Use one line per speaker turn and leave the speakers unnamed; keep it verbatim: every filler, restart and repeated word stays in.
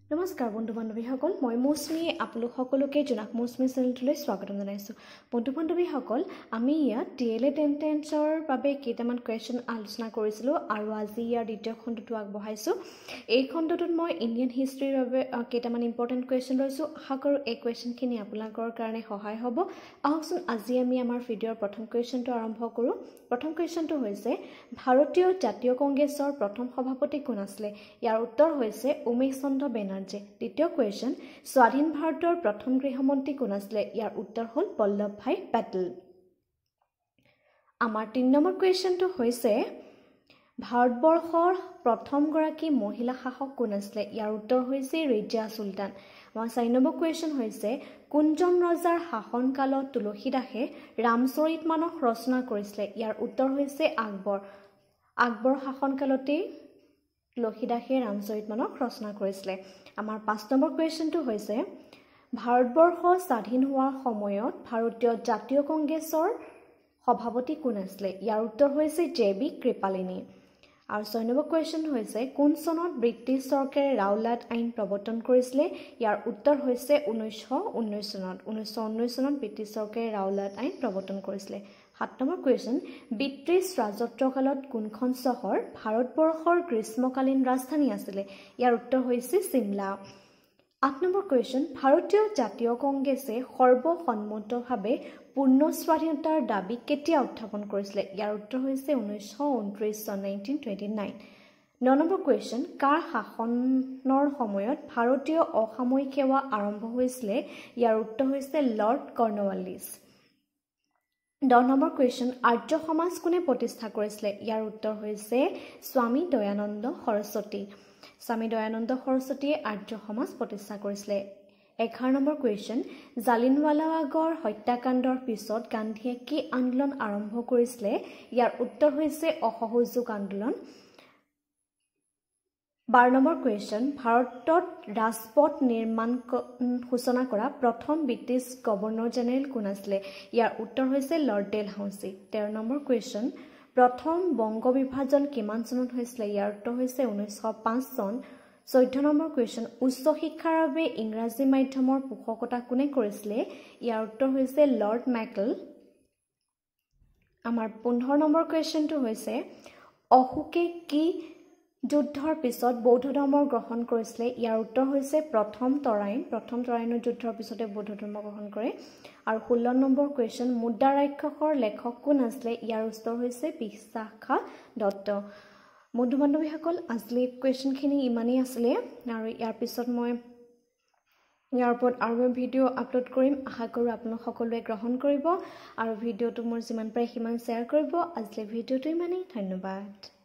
নমস্কাৰ বন্ধু বান্ধৱীসকল মই মৌচুমী আপোনালোক সকলোকে জনাক মৌচুমী চেনেলটোলৈ স্বাগতম জনাইছো বন্ধু বান্ধৱীসকল আমি ইয়াত ডি এল এড এন্ট্ৰেন্সৰ বাবে কেইটামান কোৱেশ্চন আলোচনা কৰিছিলো আৰু আজি ইয়াৰ দ্বিতীয় খণ্ডটো আগবঢ়াইছো এই খণ্ডটোত মই ইণ্ডিয়ান হিষ্ট্ৰীৰ বাবে কেইটামান ইম্পৰ্টেন্ট কোৱেশ্চন লৈছো আশা কৰো এই কোৱেশ্চনখিনি আপোনালোকৰ কাৰণে সহায় হ'ব আহকচোন আজি আমি আমাৰ ভিডিঅ'ৰ প্ৰথম কোৱেশ্চনটো আৰম্ভ কৰো প্ৰথম কোৱেশ্চনটো হৈছে ভাৰতীয় জাতীয় কংগ্ৰেছৰ প্ৰথম সভাপতি কোন আছিল ইয়াৰ উত্তৰ হৈছে উমেশ চন্দ্ৰ বেনাৰ্জী দ্বিতীয় কোৱেশ্চন স্বাধীন ভাৰতৰ প্ৰথম গৃহমন্ত্ৰী কোন আছিল ইয়াৰ উত্তৰ হ'ল বল্লভ ভাই পেটেল আমাৰ তিন নম্বৰ কোৱেশ্চনটো হৈছে ভাৰতবৰ্ষৰ প্ৰথম গৰাকী মহিলা শাসক কোন আছিল ইয়াৰ উত্তৰ হৈছে ৰেজিয়া সুলতান আমাৰ চাৰি নম্বৰ কোৱেশ্চন হৈছে কোনজন ৰজাৰ শাসনকালত তুলসীদাসে ৰামচৰিতমানস ৰচনা কৰিছিল ইয়াৰ উত্তৰ হৈছে আকবৰ আকবৰ শাসনকালতে তুলসীদাসে ৰামচৰিতমানস ৰচনা কৰিছিল আমাৰ পাঁচ নম্বৰ কোৱেশ্চনটো হৈছে ভাৰতবৰ্ষ স্বাধীন হোৱাৰ সময়ত ভাৰতীয় জাতীয় কংগ্ৰেছৰ সভাপতি কোন আছিল ইয়াৰ উত্তৰ হৈছে জে বি কৃপালিনী আৰু ছয় নম্বৰ কোৱেশ্চন হৈছে কোন চনত ব্ৰিটিছ চৰকাৰে ৰাওলাট আইন প্ৰৱৰ্তন কৰিছিল ইয়াৰ উত্তৰ হৈছে ঊনৈছশ ঊনৈছ চনত ঊনৈছশ ঊনৈছ চনত ব্ৰিটিছ চৰকাৰে ৰাওলাট আইন প্ৰৱৰ্তন কৰিছিল সাত নম্বৰ কোৱেশ্চন ব্ৰিটিছ ৰাজত্বকালত কোনখন চহৰ ভাৰতবৰ্ষৰ গ্ৰীষ্মকালীন ৰাজধানী আছিল ইয়াৰ উত্তৰ হৈছে চিমলা আঠ নম্বৰ কোৱেশ্চন ভাৰতীয় জাতীয় কংগ্ৰেছে সৰ্বসন্মতভাৱে পূৰ্ণ স্বাধীনতাৰ দাবী কেতিয়া উত্থাপন কৰিছিল ইয়াৰ উত্তৰ হৈছে ঊনৈছশ ঊনত্ৰিছ চন নাইনটিন টুৱেণ্টি নাইন ন নম্বৰ কোৱেশ্চন কাৰ শাসনৰ সময়ত ভাৰতীয় অসামৰিক সেৱা আৰম্ভ হৈছিল ইয়াৰ উত্তৰ হৈছে লৰ্ড কৰ্ণৱালিছ দহ নম্বৰ কুৱেশ্যন আৰ্য সমাজ কোনে প্ৰতিষ্ঠা কৰিছিল ইয়াৰ উত্তৰ হৈছে স্বামী দয়ানন্দ সৰস্বতী স্বামী দয়ানন্দ সৰস্বতীয়ে আৰ্য সমাজ প্ৰতিষ্ঠা কৰিছিল এঘাৰ নম্বৰ কুৱেশ্যন জালিনৱালাবাগৰ হত্যাকাণ্ডৰ পিছত গান্ধীয়ে কি আন্দোলন আৰম্ভ কৰিছিল ইয়াৰ উত্তৰ হৈছে অসহযোগ আন্দোলন বাৰ নম্বৰ কুৱেশ্যন ভাৰতত ৰাজপথ নিৰ্মাণ সূচনা কৰা প্ৰথম ব্ৰিটিছ গভৰ্ণৰ জেনেৰেল কোন আছিল ইয়াৰ উত্তৰ হৈছে লৰ্ড ডেলহাউচি তেৰ নম্বৰ কুৱেশ্যন প্ৰথম বংগ বিভাজন কিমান চনত হৈছিল ইয়াৰ উত্তৰ হৈছে ঊনৈছশ পাঁচ চন চৈধ্য নম্বৰ কুৱেশ্যন উচ্চ শিক্ষাৰ বাবে ইংৰাজী মাধ্যমৰ পোষকতা কোনে কৰিছিল ইয়াৰ উত্তৰ হৈছে লৰ্ড মেকল আমাৰ পোন্ধৰ নম্বৰ কুৱেশ্যনটো হৈছে অশোকে কি যুদ্ধৰ পিছত বৌদ্ধ ধৰ্ম গ্ৰহণ কৰিছিল ইয়াৰ উত্তৰ হৈছে প্ৰথম তৰাইন প্ৰথম তৰাইনৰ যুদ্ধৰ পিছতে বৌদ্ধ ধৰ্ম গ্ৰহণ কৰে আৰু ষোল্ল নম্বৰ কুৱেশ্যন মুদ্ৰা ৰাক্ষসৰ লেখক কোন আছিল ইয়াৰ উত্তৰ হৈছে বিশাখা দত্ত বন্ধু বান্ধৱীসকল আজি কুৱেশ্যনখিনি ইমানেই আছিলে আৰু ইয়াৰ পিছত মই ইয়াৰ ওপৰত আৰু ভিডিঅ' আপলোড কৰিম আশা কৰোঁ আপোনালোক সকলোৱে গ্ৰহণ কৰিব আৰু ভিডিঅ'টো মোৰ যিমান পাৰে সিমান শ্বেয়াৰ কৰিব আজিলৈ ভিডিঅ'টো ইমানেই ধন্যবাদ